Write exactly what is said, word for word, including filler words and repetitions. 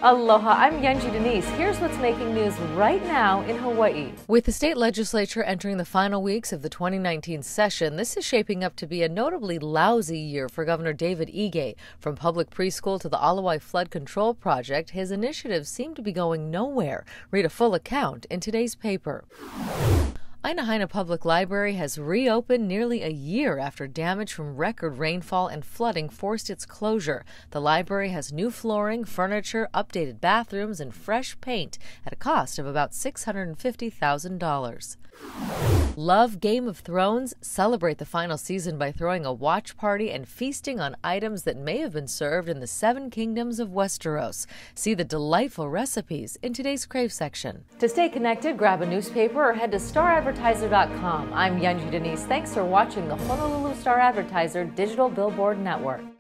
Aloha, I'm Yunji de Nies. Here's what's making news right now in Hawaii. With the state legislature entering the final weeks of the twenty nineteen session, this is shaping up to be a notably lousy year for Governor David Ige. From public preschool to the Alawai Flood Control Project, his initiatives seem to be going nowhere. Read a full account in today's paper. Ainahaina Public Library has reopened nearly a year after damage from record rainfall and flooding forced its closure. The library has new flooring, furniture, updated bathrooms, and fresh paint at a cost of about six hundred fifty thousand dollars. Love Game of Thrones? Celebrate the final season by throwing a watch party and feasting on items that may have been served in the Seven Kingdoms of Westeros. See the delightful recipes in today's Crave section. To stay connected, grab a newspaper or head to Star Advertiser dot com. I'm Yunji de Nies. Thanks for watching the Honolulu Star-Advertiser Digital Billboard Network.